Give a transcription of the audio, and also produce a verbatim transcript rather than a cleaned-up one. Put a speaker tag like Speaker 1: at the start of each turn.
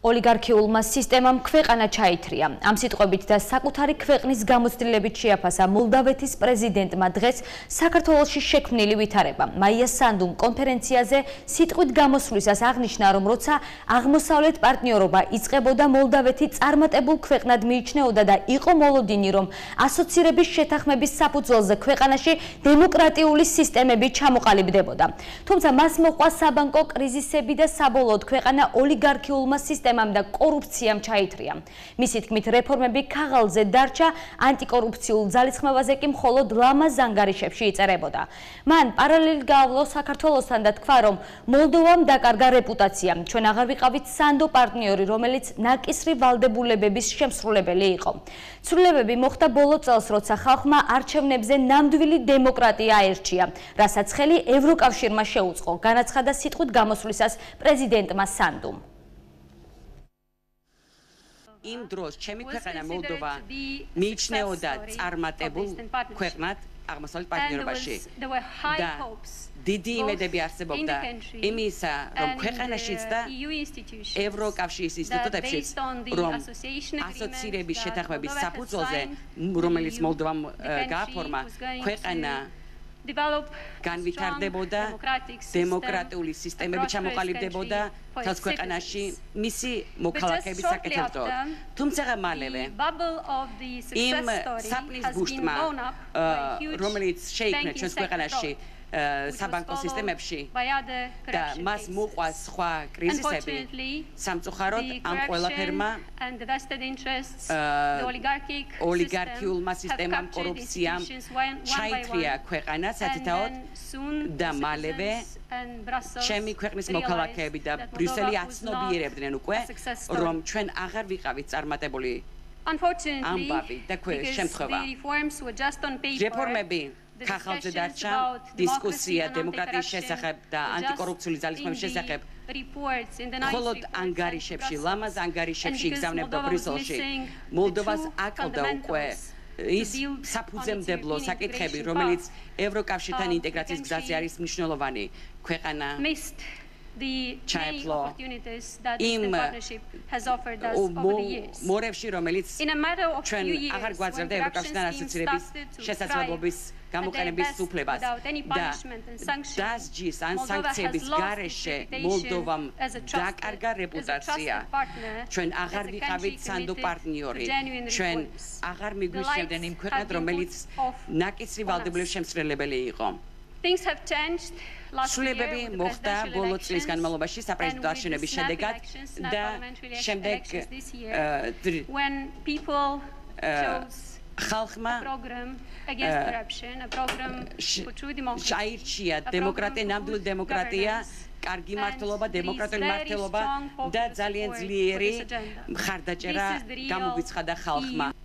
Speaker 1: ოლიგარქიულმა სისტემამ ქვეყანა ჩაითრია. Ამ სიტყვებით და საკუთარი ქვეყნის გამოცდილებით შეაფასა მოლდავეთის პრეზიდენტმა დღეს საქართველოში შექმნილი ვითარება. მაია სანდუმ კონფერენციაზე სიტყვით გამოსვლისას აღნიშნა, რომ როცა აღმოსავლეთ პარტნიორობა იწყებოდა, მოლდავეთი წარმატებულ ქვეყნად მიიჩნეოდა და იყო მოლოდინი, რომ ასოცირების შეთანხმების საფუძველზე ქვეყანაში დემოკრატიული სისტემები ჩამოყალიბდებოდა. თუმცა მას მოჰყვა საბანკო კრიზისები და საბოლოოდ ქვეყანა ოლიგარქიულმა სისტემამ და კორუფციამ ჩაითრია. მისი თქმით, რეფორმები ქაღალდზე დარჩა, ანტიკორუფციულ ძალისხმევაზე კი მხოლოდ ლამაზ ანგარიშებში იწერებოდა. მან პარალელი გაავლო საქართველოსთან და თქვა, რომ მოლდოვამ დაკარგა რეპუტაცია. ჩვენ აღარ ვიყავით სანდო პარტნიორი, რომელიც ნაკისრი ვალდებულებების შემსრულებელი იყო. ცვლილებები მოხდა ბოლო წელს, როცა ხალხმა არჩევნებზე ნამდვილი დემოკრატია აერჩია, რასაც ხელი ევროკავშირმა შეუწყო, განაცხადა სიტყვით გამოსვლისას პრეზიდენტმა სანდუმ.
Speaker 2: იმ დროს ჩემი ქვეყანა მოლდოვა მიიჩნეოდა წარმატებულ ქვეყნად აღმოსავლეთ პარტნიორობაში და დიდი იმედები არსებობდა იმისა, რომ ქვეყანაშიც და ევროკავშირის ინსტიტუტებშიც, რომ ასოცირების შეთანხმების საფუძველზე, რომელიც მოლდოვამ გააფორმა, ქვეყანა განვითარდებოდა, დემოკრატიული სისტემები ჩამოყალიბდებოდა თავს ქვეყანაში მისი მოქალაქეების საკეთებდოდ. თუმცა მალევე იმ საპნის ბუშტმა, რომელიც შეიქმნა ჩვენს ქვეყანაში საბანკო სისტემებში და მას მოყვა სხვა კრიზისები, სამწუხაროდ ამ ყველაფერმა ოლიგარქიულმა სისტემამ, კორუფციამ ჩაითრია ქვეყანა სათითაოდ და მალევე ჩემი ქვეყნის მოქალაქეები და ბრიუსელი აცნობიერებდნენ უკვე, რომ ჩვენ აღარ ვიყავით წარმატებული ამბავი და შემთხვევა. რეფორმები ქაღალდზე დარჩა, დისკუსია დემოკრატიის შესახებ და ანტიკორუფციული ძალისხმევის შესახებ მხოლოდ ანგარიშებში, ლამაზ ანგარიშებში იგზავნებდა ბრიუსელში. მოლდოვას აკლდა უკვე ის საფუძემდებლო საკითხები, რომელიც ევროკავშირთან ინტეგრაციის გზაზე არის მნიშვნელოვანი. ქვეყანა ჩაეფლო იმ მორევში, რომელიც ჩვენ აღარ გვაძლევდა ევროკავშირთან ასოცირების შესაძლებლობის გამოყენების უფლებას და დასჯის ან სანქციების გარეშე მოლდოვამ დაკარგა რეპუტაცია. ჩვენ აღარ ვიყავით სანდო პარტნიორი, ჩვენ აღარ მიგვიჩნევდნენ იმ ქვეყნად, რომელიც ნაკისრი ვალდებულების შემსრულებელი იყო. ცვლილებები მოხდა ბოლო წლის განმავლობაში საპრეზიდენტო არჩევნების შედეგად და შემდეგ ხალხმა აირჩია დემოკრატია, ნამდვილი დემოკრატია, კარგი მართლობა, დემოკრატიული მართლობა და ძალიან ძლიერი მხარდაჭერა გამოგვიცხადა ხალხმა.